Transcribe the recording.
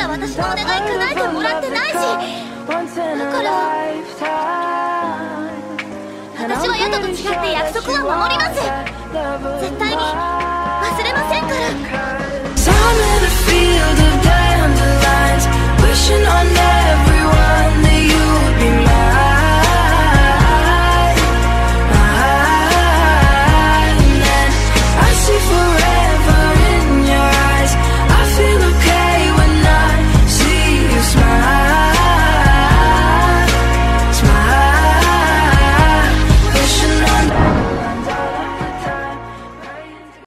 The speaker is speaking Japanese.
だ私のお願い叶えてもらってないし、だから私はヤトと違って約束は守ります。